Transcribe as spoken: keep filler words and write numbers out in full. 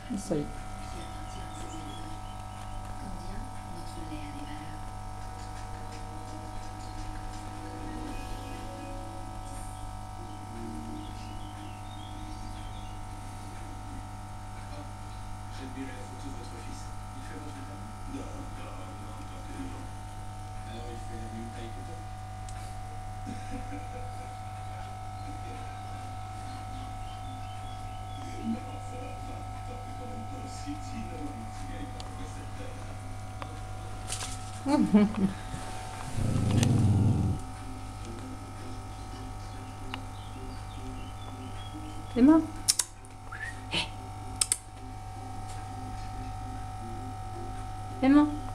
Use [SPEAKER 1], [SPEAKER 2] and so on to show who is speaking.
[SPEAKER 1] Essaye.
[SPEAKER 2] J'admirais la photo de votre fils. Il fait votre taille? Non, non, non, tant que non. Alors il fait la même taille que toi? Non, ça va pas. T'en fais quand même pas aussi petit, non? Si elle est pas à cette taille-là.
[SPEAKER 1] Emma. Emma.